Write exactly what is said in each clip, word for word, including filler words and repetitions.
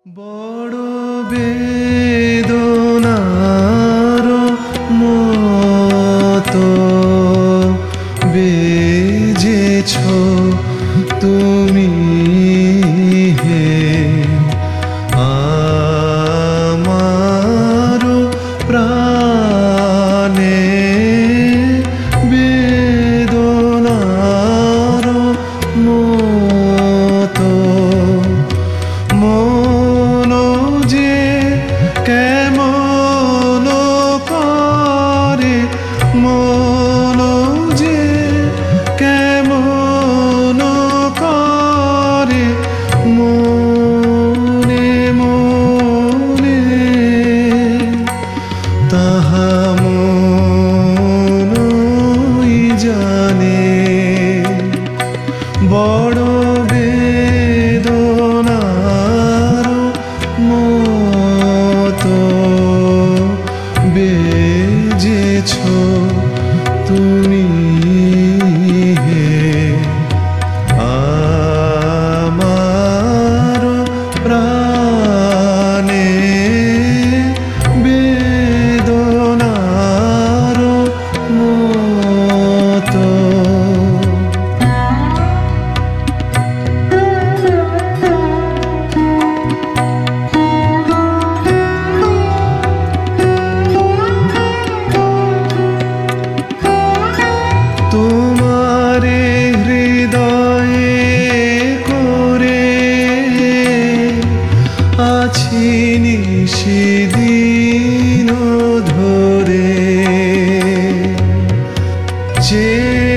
বড় বেদনার মতো বেজেছ তুমি হে আমার প্রাণে বেদনার মতো কেমন করে মন যে কেমন করে মনে মনে তাহা মনই জানে। বড় বেদনার মতো বেজেছ তুমি হে আমার প্রাণে বেদনার মতো। তোমারে হৃদয়ে করে আছি নিশিদিন ধরে যে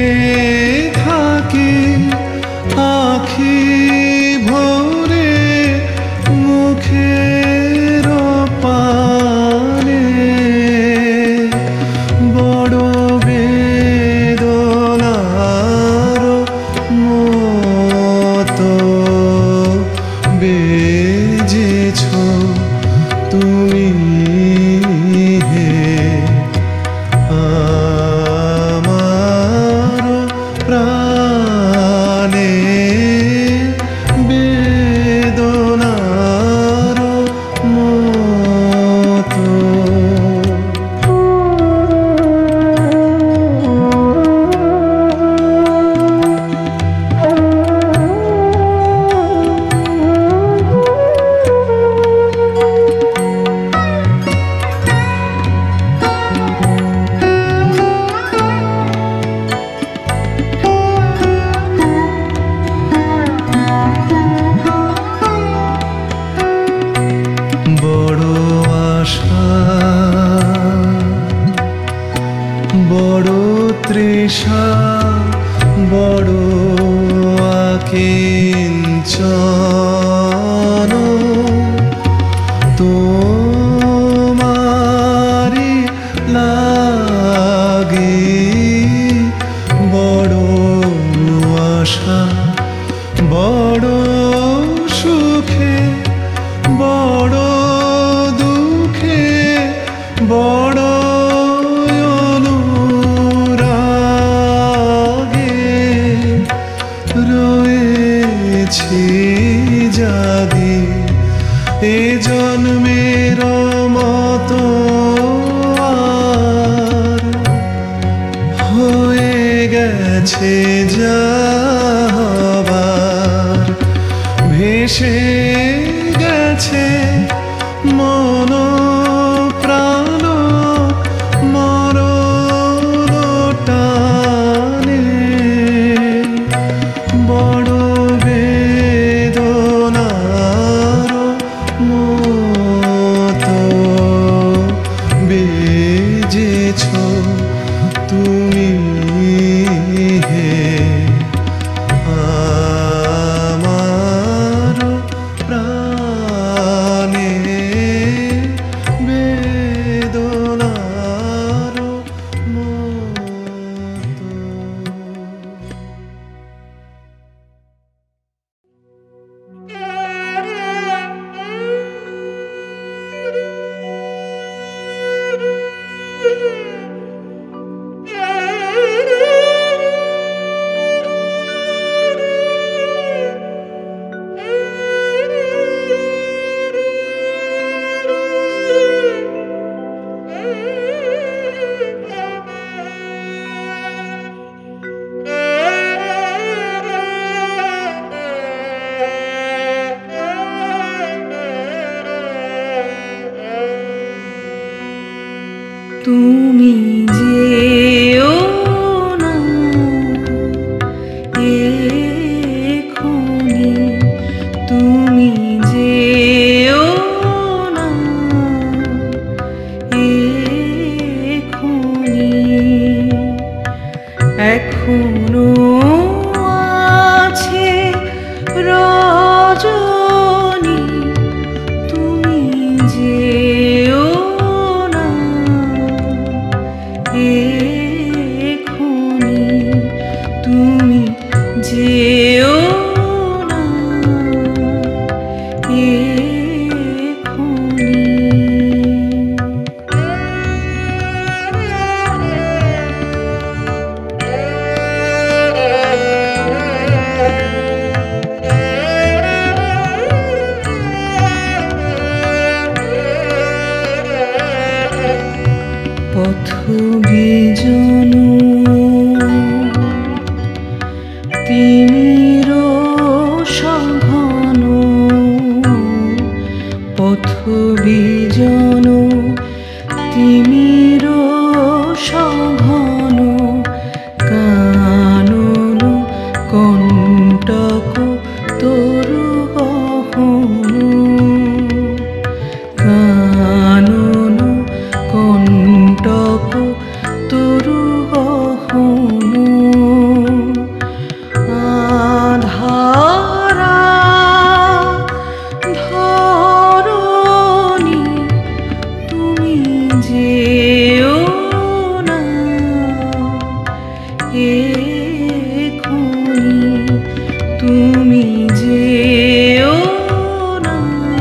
থাকি আখি ভরে মুখের পানে। বড় মতো বেজেছ তুমি হে আমার প্রাণে বেদনার মতো। বড় আশা বড় তৃষা বড় আকিঞ্চন তোমারি লাগি। বড় আশা বড় সুখে বড় দুঃখে বড় অনুরাগে রয়েছি জাগি এ জন্মে তুমি যেও না এক্ষুনি, তুমি যেও না এক্ষুনি। এখনো আছে রজনী, তুমি যেও না এক্ষুনি, তুমি যেও না এক্ষুনি। পথ বিজন তিমির সঘন, পথ বিজন তিমির সঘন, কানন কণ্টক তরু গহন, কানন কণ্টক তরু গহন। আধারা ধরণী, তুমি যেও না এক্ষুনি, তুমি যেও না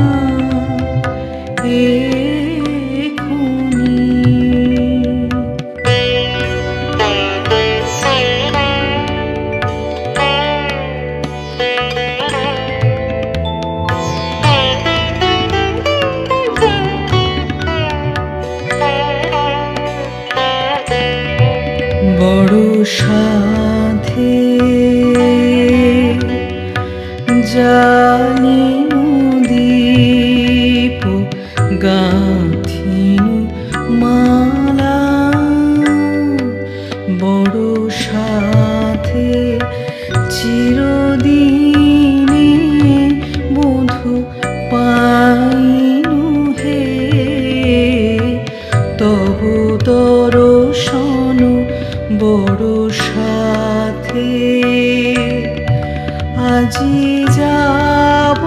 এক্ষুনি। বড় সাধে জালিনু দীপ গাঁথিনু মালা, বড় সাধে চিরদিনে বধূ পাইনু হে, তব দর্শন বড় সাথে। আজি যাব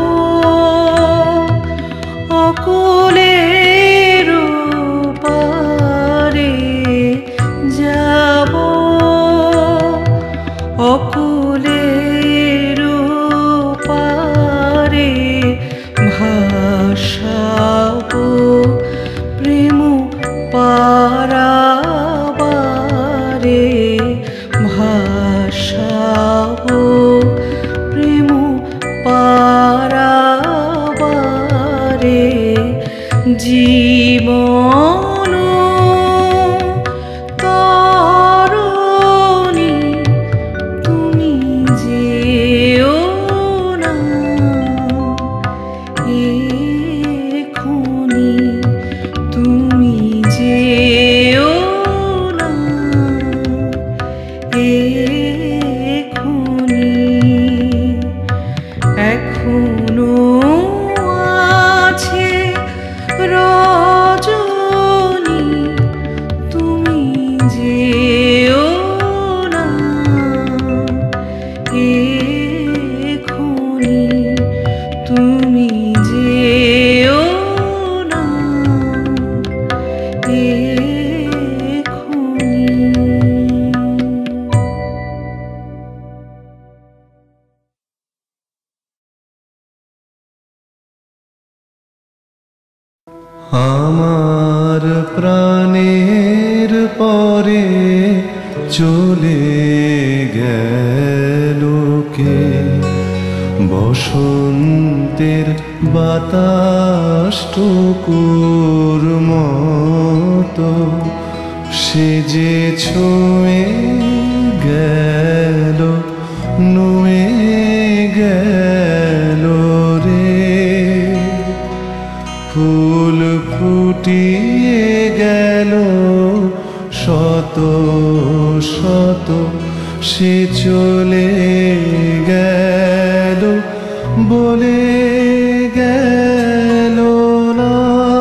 অকুলের পারে, যাব অকুলের পারে, ভাষাব প্রেম পারাবারে, ভাষাব প্রেম পারাবারে। জীবন তরণী, তুমি যেও না এক্ষুনি, তুমি যেও না এক্ষুনি। এখনো আছে রজনী, তুমি যেও না এক্ষুনি, তুমি যেও না এক্ষুনি। আমার প্রাণের পরে চলে গেল কে, বসন্তের বাতাসটুকুর মতো সে যে ছুঁয়ে গেল, নুয়ে গেল রে। ফুল ফুল ফুটিয়ে গেল শত শত, সে চলে গেল বলে গেল না।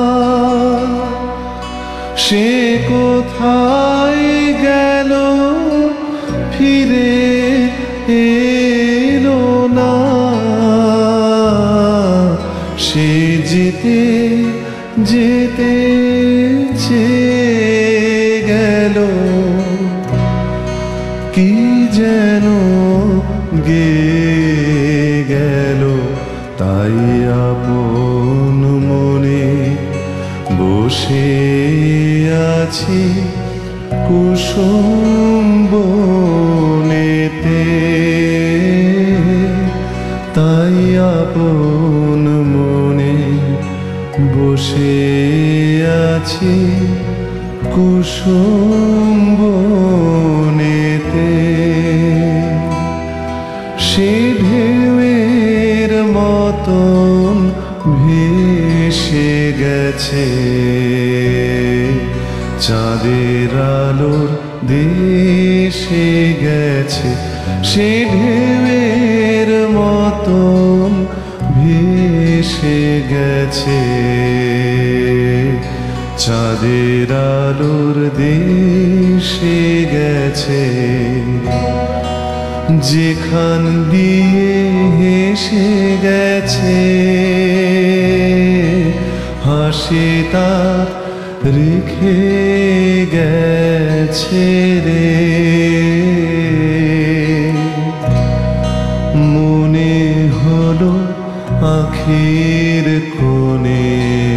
সে কোথায় গেল ফিরে এলো না। সে যেতে যেতে চেয়ে গেল, কি যেন গেয়ে গেল। তাই আপন মনে বসে আছি কুসুম বনেতে। তাই আপন মনে বসে আছি কুসুম বনেতে। সে ঢেউয়ের মতন ভেসে গেছে, চাঁদের আলোর দেশে গেছে। সে ঢেউয়ের মতন ভেসে গেছে, চাঁদের আলোর দেশে গেছে। যেখান দিয়ে হেসে গেছে, হাসি তার রেখে গেছে রে। মনে হলো আখির কোণে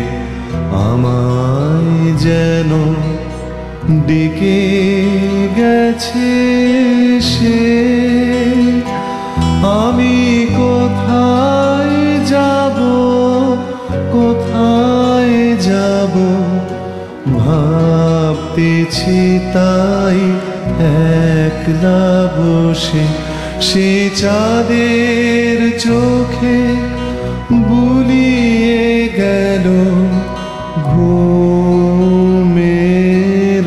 আমায় যেন ডেকে গেছে সে। আমি কোথায় যাব, কোথায় যাব ভাবতেছি তাই একলা বসে। সে চাঁদের চোখে বুলিয়ে গেল ঘুমের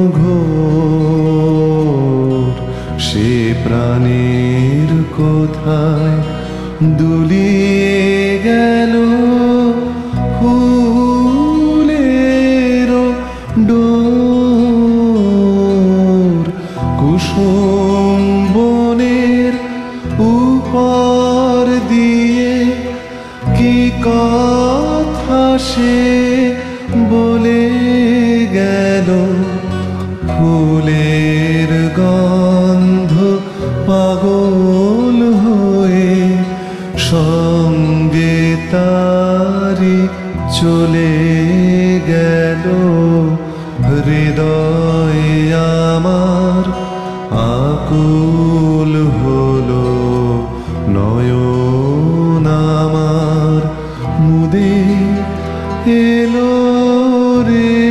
ঘোর। সে প্রাণের কোথায় দুলিয়ে গেল ফুলের ডোর। কুসুম বনের উপর দিয়ে কি কথা সে বলে গেল। ফুলের গন্ধ পাগল হয়ে সঙ্গে তারি চলে গেল। হৃদয় আমার আকুল হলো, নয়ন আমার মুদে এলো রে।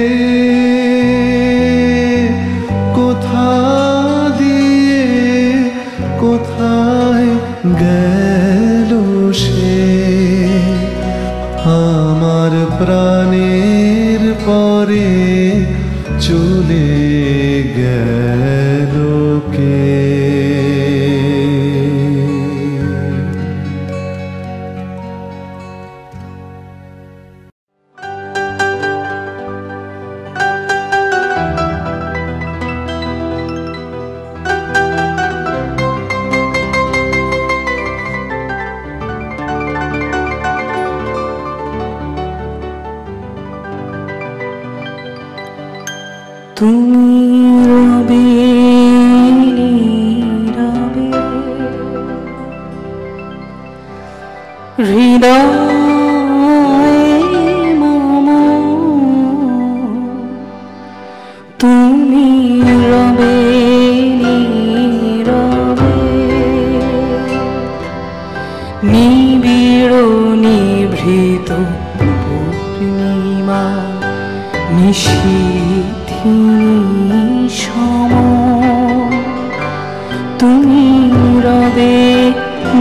কোথা দিয়ে কোথায় গেল সে, আমার প্রাণের পরে চলে গেল কে। তুমি রবে নীরবে হৃদয়ে মম। তুমি রবে নীরবে নিবিড় নিভৃত পূর্ণিমা নিশীথি সম। তুমি রবে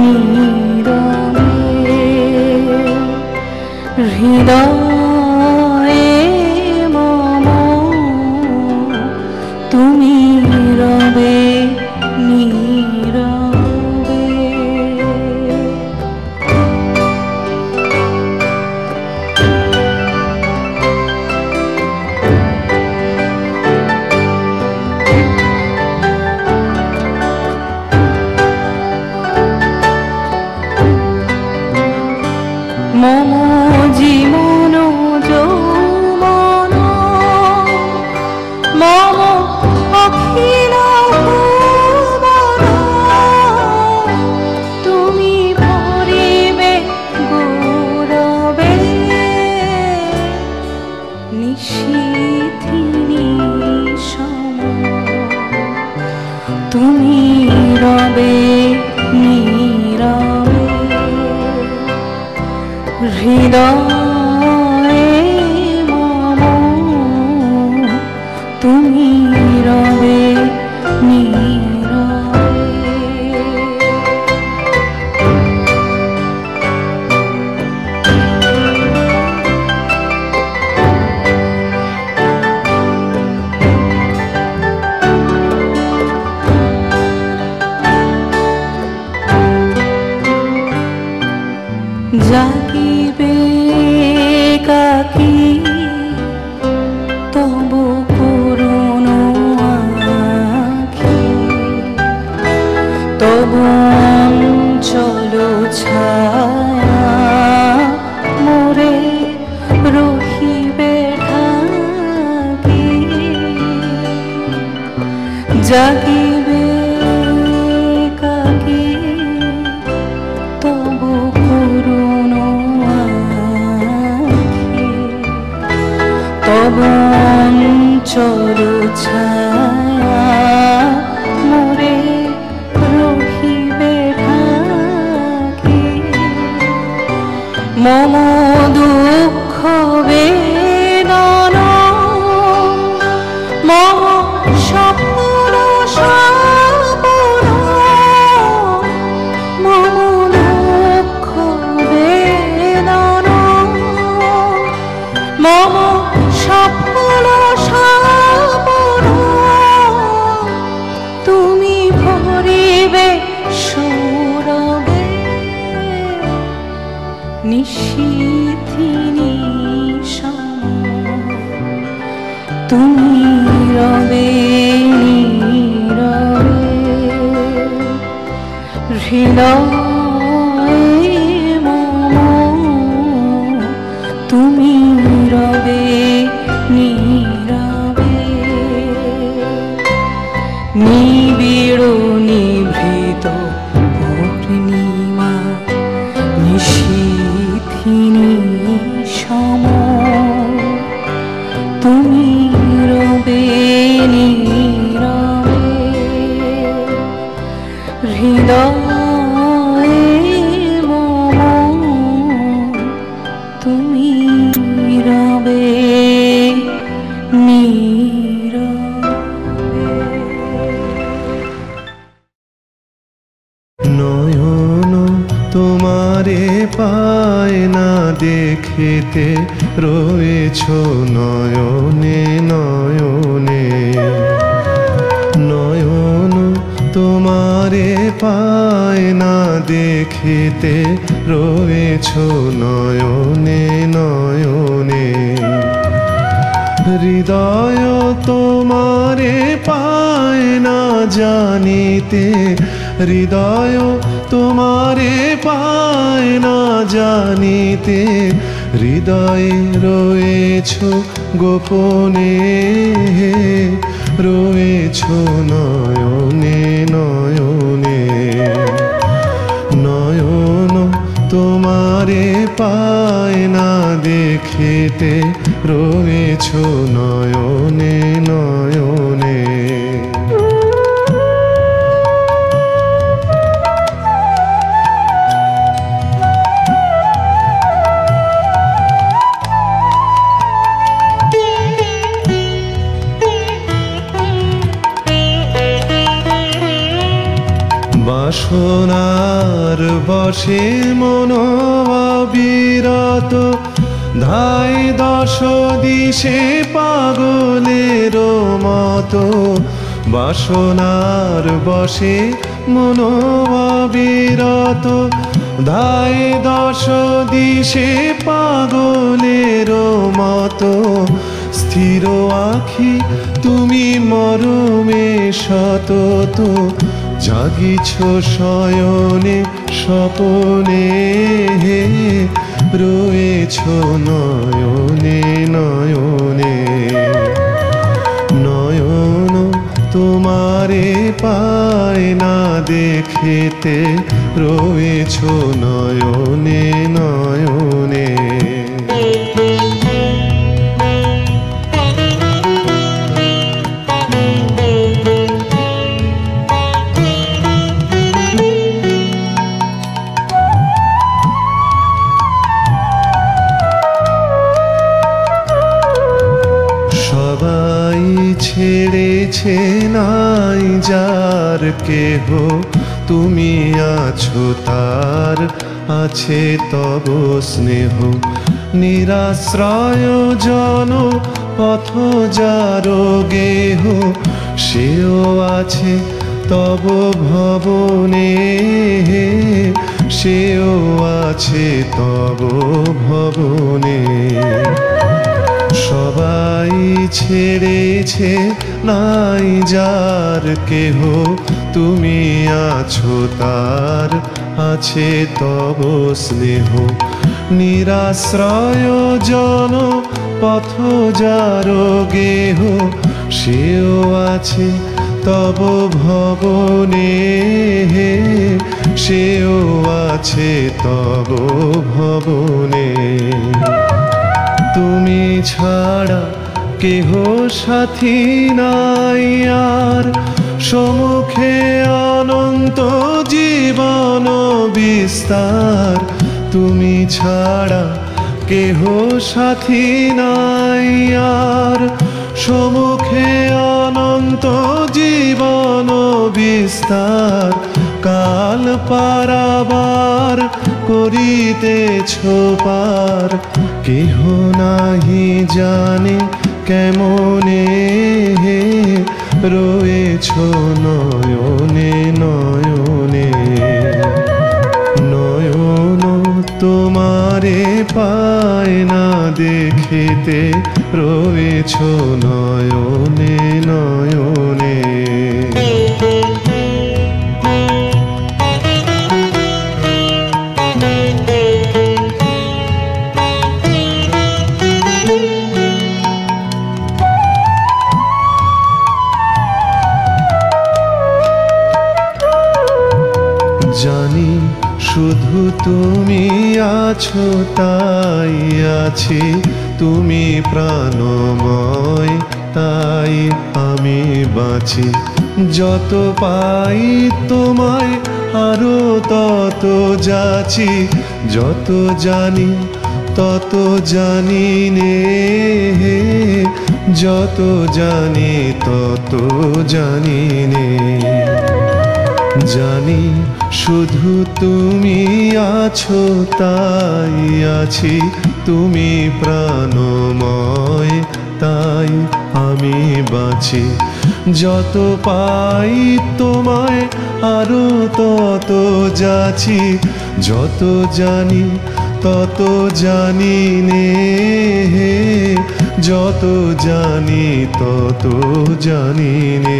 নীরবে হৃদয় নিশীথিনী সম তুমি রবে নীরবে হৃদয়ে মম তুমি রবে নীরবে জাগিবে কাকি তবু করুণ আঁখি তবু অঞ্চল ছায়া মোরে রহিবে ঢাকি জাগিবে কাকি তবু করুণ আঁখি তবু অঞ্চল ছায়া মোরে রহিবে ঢাকি মম দুঃখ বেদনা মম স্বপ্ন স্বপন মম দুঃখ বেদনা মম স্বপ্ন স্বপন তুমি ভরিবে সৌরভে নিশীথিনী সম তুমি রবে নীরবে হৃদয়ে মম তুমি রবে নীরবে নিবিড় নিভৃত পূর্ণিমা নিশীথিনী সম তুমি রবে নীরবে হৃদয়ে মম তুমি রবে নীরবে নয়ন তোমারে পায় না দেখিতে রয়েছ নয়নে নয়নে নয়ন তোমারে পায় না দেখিতে রয়েছ নয়নে নয়নে হৃদয় তোমারে পায় না জানিতে হৃদয় তোমারে পায় না জানিতে হৃদয়ে রয়েছ গোপনে রয়েছ নয়নে নয়নে নয়ন তোমারে পায় না দেখিতে রয়েছ নয়নে নয়নে বাসনার বশে মন অবিরত ধাই দশ দিশে পাগলের মতো বাসনার বশে মন অবিরত ধাই দশ দিশে পাগলের মতো স্থির আখি তুমি মরমে সতত জাগিছ শয়নে স্বপনে রয়েছ নয়নে নয়নে নয়ন তোমারে পায় না দেখিতে রয়েছ নয়নে নয়নে ছেড়েছে নাই যার কেহ, তুমি আছো তার আছে তব স্নেহ। নিরাশ্রয় জন পথ যার গেহ, সেও আছে তব ভবনে, সেও আছে তব ভবনে। সবাই ছেড়েছে নাই যার কেহ, তুমি আছো তার আছে তব স্নেহ। নিরাশ্রয় জন পথ যার গেহ, সেও আছে তব ভবনে, সেও আছে তব ভবনে। তুমি ছাড়া কেহ সাথী নাই আর, সম্মুখে অনন্ত জীবন বিস্তার। তুমি ছাড়া কেহ সাথী নাই আর, সম্মুখে অনন্ত জীবন বিস্তার। কাল পারাবার করিতেছ পার, কেহ নাহি জানে কেমনে রয়েছ নয়নে নয়নে। নয়ন তোমারে পায় না দেখিতে, রয়েছ নয়নে নয়নে। জানি শুধু তুমি আছো তাই আছি, তুমি প্রাণময় তাই আমি বাঁচি। যত পাই তোমায় আরো তত যাচি, যত জানি তত জানি নে, যত জানি তত জানি নে। জানি শুধু তুমি আছো তাই আছি, তুমি প্রাণময় তাই আমি বাঁচি। যত পাই তোমায় আরো তত যাচি, যত জানি তত জানি নে, যত জানি তত জানি নে।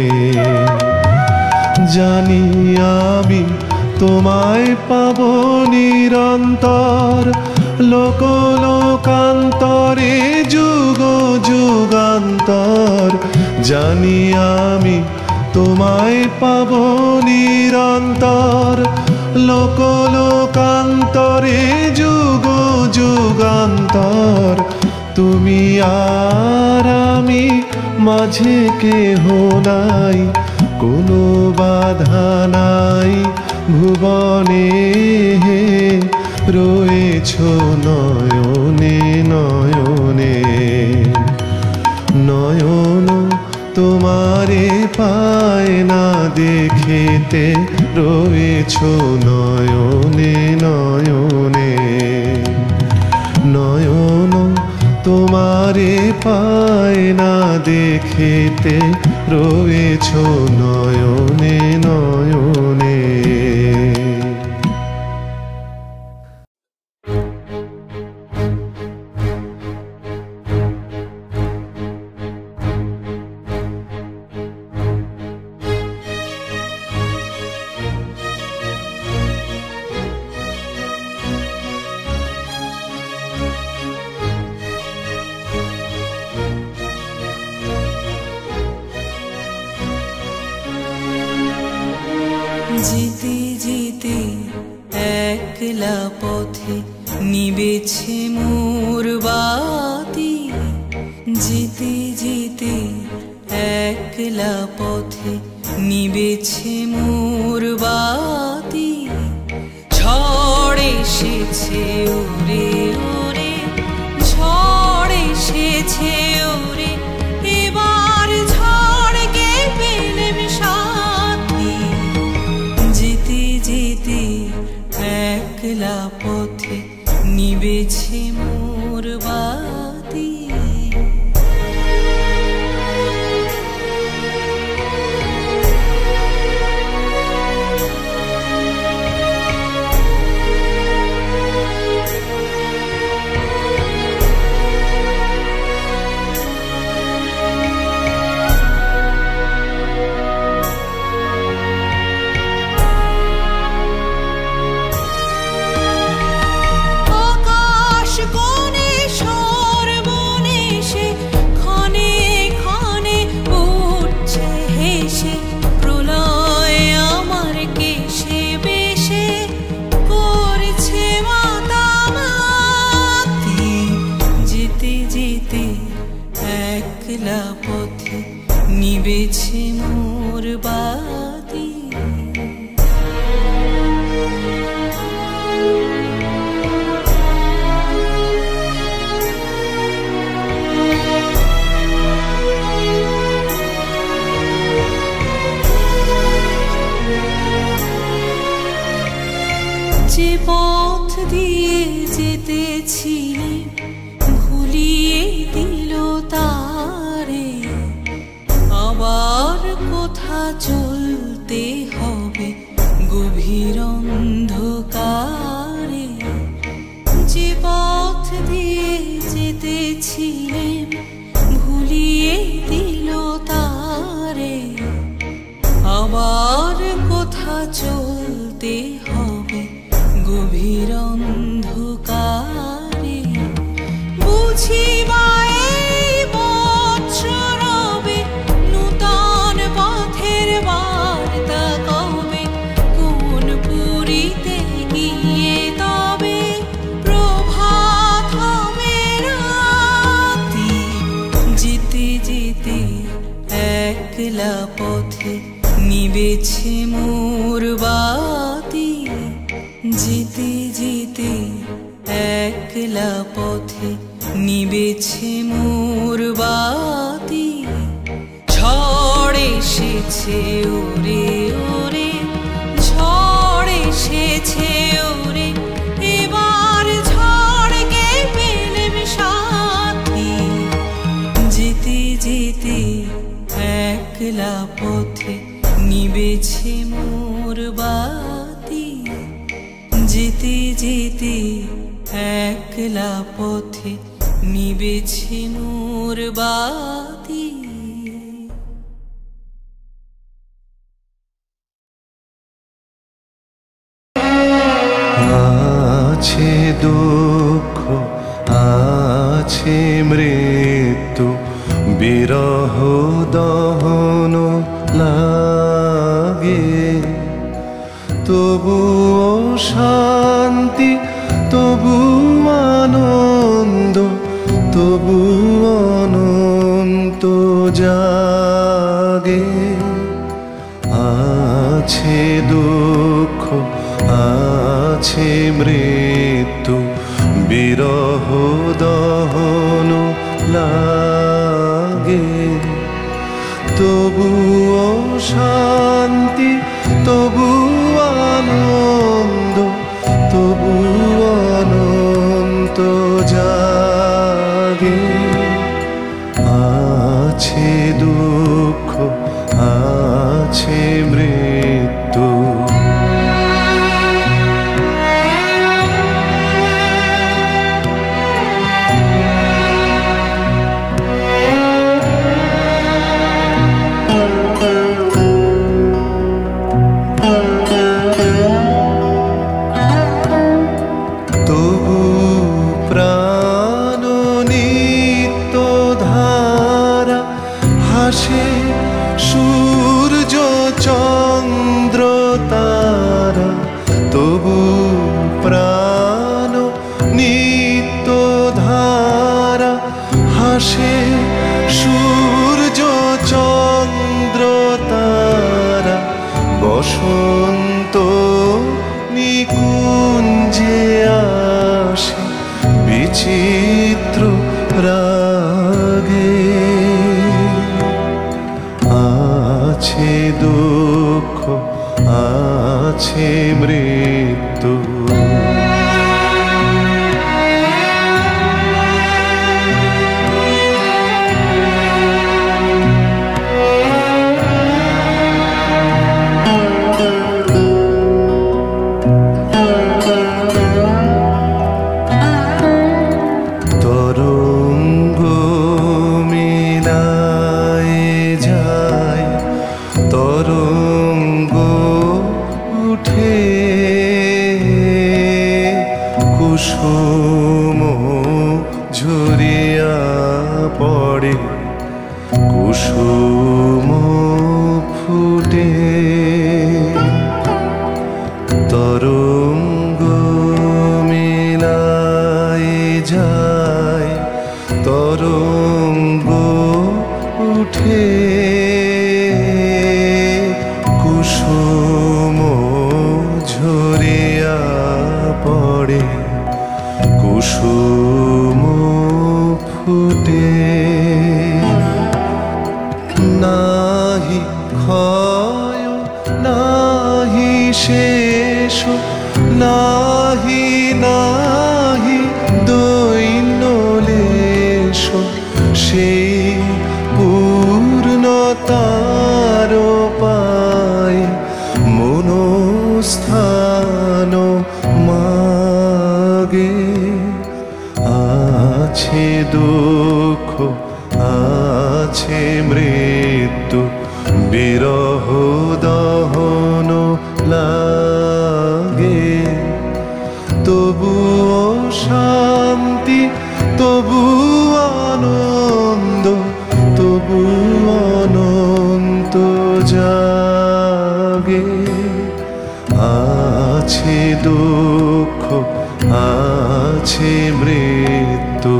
জানি আমি তোমায় পাব নিরন্তর, লোক লোকান্তরে যুগ যুগান্তর। জানি আমি তোমায় পাব নিরন্তর, লোক লোকান্তরে যুগ যুগান্তর। তুমি আর আমি মাঝে কেহ নাই, কোনো বাধা নাই ভুবনে, রয়েছ নয়নে নয়নে। নয়ন তোমারে পায় না দেখিতে, রয়েছ নয়নে নয়নে। নয়ন তোমারে পায় না দেখিতে, রয়েছ নয়নে নয়নে। যেতে যেতে একলা পথে নিবেছে মোর বাতি, যেতে যেতে একলা পথে নিবেছে মোর বাতি। ঝড় এসেছে ওরে ওরে, ঝড় এসেছে ওরে, এবার ঝড় একলা পথে নিবেছে মোর বাতি। একলা পথে নিবেছে মোর বাতি। যে পথ দিয়ে যেতেছিলে ভুলিয়ে দিল তারে, আবার কোথা চলতে হবে গভীর অন্ধকারে। যে পথ দিয়ে যেতেছিলেন ভুলিয়ে দিল তারে, আবার কোথা চলতে হবে গভীর অন্ধকারে। বুঝিবা এই বৎসরবে নূতন পথের বার্তা কবে, কোন পুরীতে গিয়ে তবে প্রভাত হবে রাতি। যেতে যেতে একলা পথে নিবেছে মোর বাতি। যেতে যেতে একলা পথে নিবেছে মোর বাতি। ঝড় এসেছে ওরে ওরে, ঝড় এসেছে ওরে, এবার ঝড়কে পেলেম সাথী। যেতে যেতে একলা পথে নিবেছে মোর বাতি। যেতে যেতে একলা পথে নিবেছে মোর বাতি। আছে দুঃখ আছে মৃত্যু, বিরহ দহন লাগে, তবুও শান্তি তবু আনন্দ, তবু অনন্ত জাগে। আছে দুঃখ আছে মৃত্যু, বিরহ দহন লাগে, তবুও শান্তি তবু আনন্দ, তবু অনন্ত জাগে। আছে দুঃখ আছে মৃত্যু। সূর্য চন্দ্র তারা, তবু প্রাণ নিত্য ধারা হাসে। সূর্য চন্দ্র তারা বসন্ত নিকুঞ্জে আসে বিচিত্র রাগে। আছে দুঃখ আছে মৃত্যু। পড়ে কুসুম ফুটে তরঙ্গ মেলায় যায় তরঙ্গ উঠে কুসুম ঝরিয়া পড়ে কুসুম ফুটে নাহি ক্ষয় নাহি শেষ নাহি নাহি দৈন্য লেশ সেই পূর্ণতার পায় মনস্থান মাগে আছে দুঃখ আছে মৃত্যু বিরহ দহন লাগে তবুও শান্তি তবু আনন্দ তবু অনন্ত জাগে আছে দুঃখ আছে মৃত্যু।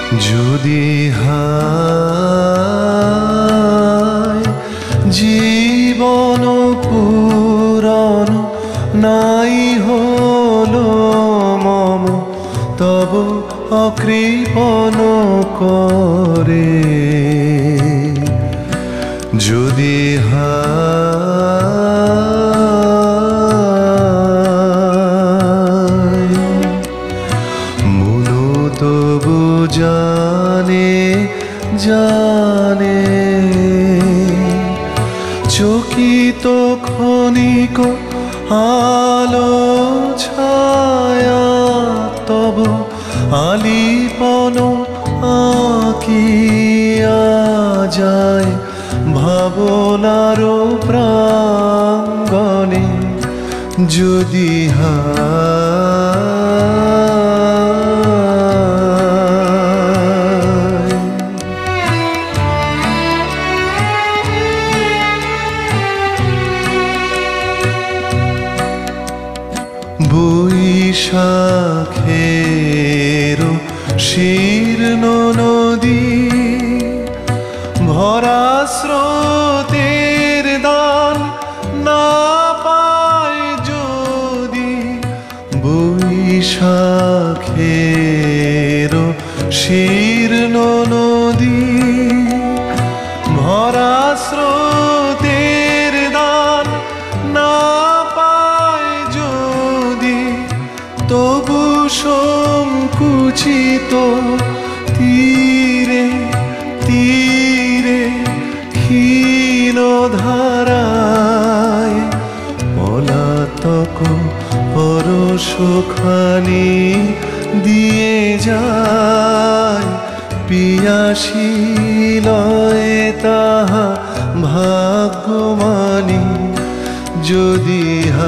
যদি হায় জীবন পুরন নাই হলো মম তব অকৃপণ করে যদি হায় মনু তবু জানে জানে চকিত ক্ষণিক আলো ছায়া তব আলিপন আঁকিয়া যায় ভাবনার প্রাঙ্গণে যদি হায় বৈশাখের শীর্ণ নদী ভরা স্রোতের দান না পায় যদি বৈশাখের শীর্ণ নদী ভরা স্রোতের দান না পায় যদি তবু সংকুচিত তীরে তীরে ক্ষীণ ধারায় পলাতক পরশখানি দিয়ে যায় পিয়াসী লয়ে তাহা ভাগ্যমানী যদি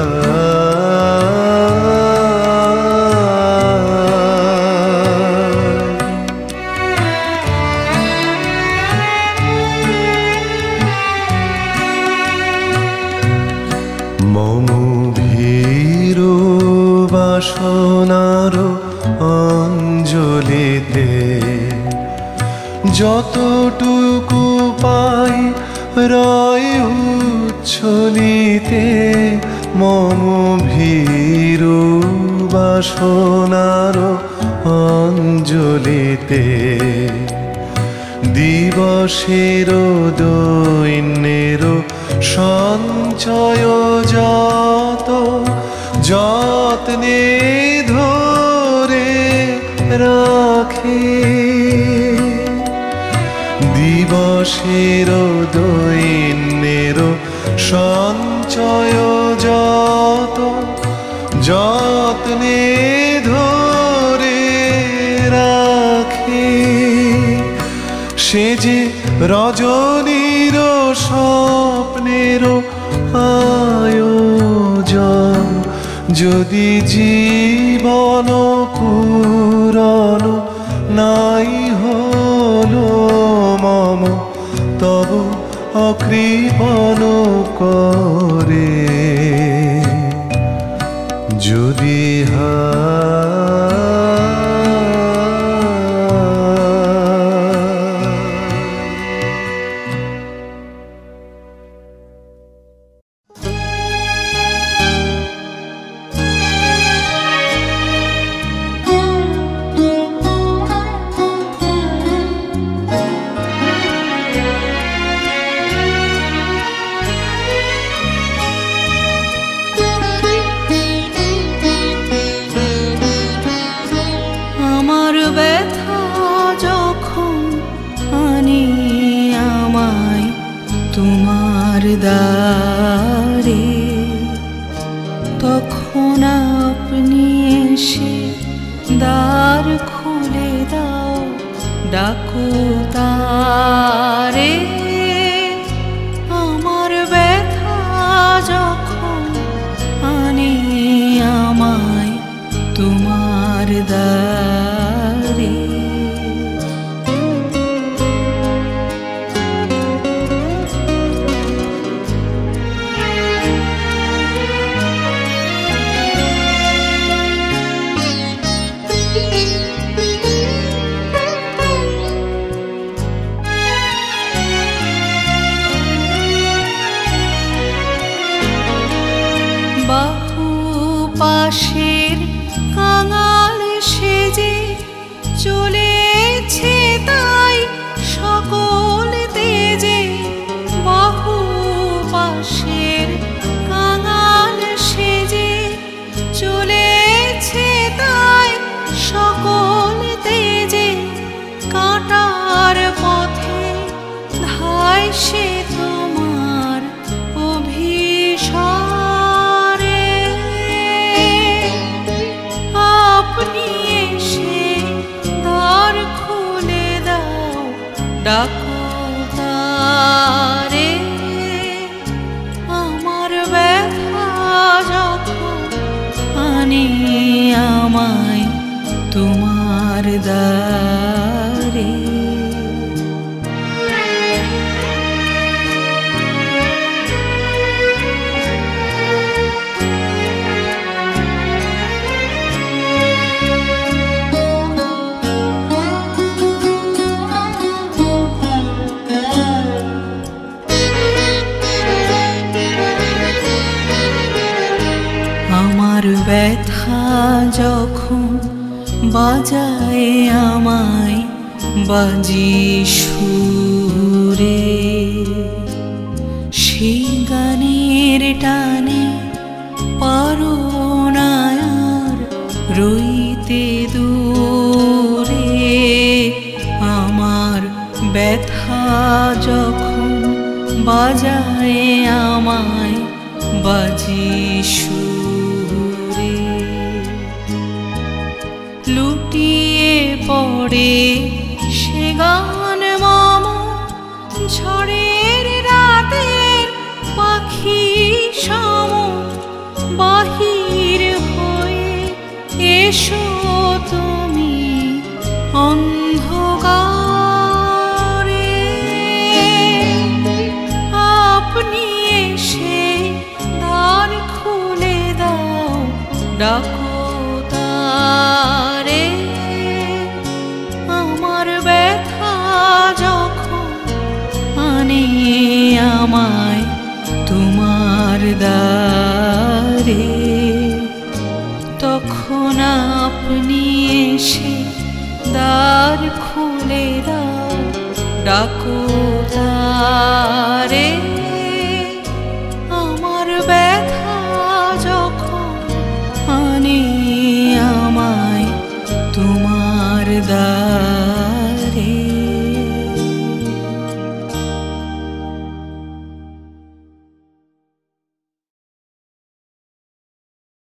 মম ভীরু বাসনার অঞ্জলিতে যতটুকু পাই রয় উচ্ছলিতে মম ভীরু বাসনার অঞ্জলিতে দিবসের দৈন্যের সঞ্চয় যত যত্নে ধরে রাখে দিবসের দৈন্যের সঞ্চয় যত যত্নে ধরে রাখে সে যে রজনীর স্বপ্নের আয়োজন যদি জীবন পুরন নাই হলো মম তব অকৃপণ করে যদি দ্বারে তখন আপনি এসে দ্বার খুলে দাও, ডাকো তারে। আমার ব্যথা যখন আনে আমায় তোমার দ্বারে, চলেছে তাই সকল তেজে বাহু পাশের কাঙাল সেজে চলেছে তাই সকল তেজে কাঁটার পথে ধায় সে তোমার অভিসারে আপনি এসে দ্বার খুলে দাও ডাকো তারে আমার ব্যথা যখন আনে আমায় তোমার দ্বারে আমার ব্যথা যখন বাজায় আমায় বাজি সুরে সেই গানের টানে পারো না আর রইতে দূরে আমার ব্যথা যখন বাজায় আমায় বাজি সুরে লুটিয়ে পড়ে সে গান মম ঝড়ের রাতের পাখি সম বাহির হয়ে এসো তুমি অন্ধকারে আপনি এসে দ্বার খুলে দাও ডাকো তারে আমার ব্যথা যখন আনে আমায় তোমার দ্বারে তখন আপনি এসে দ্বার খুলে দাও ডাকো তারে আমার ব্যথা যখন আনে আমায় তোমার দ্বারে।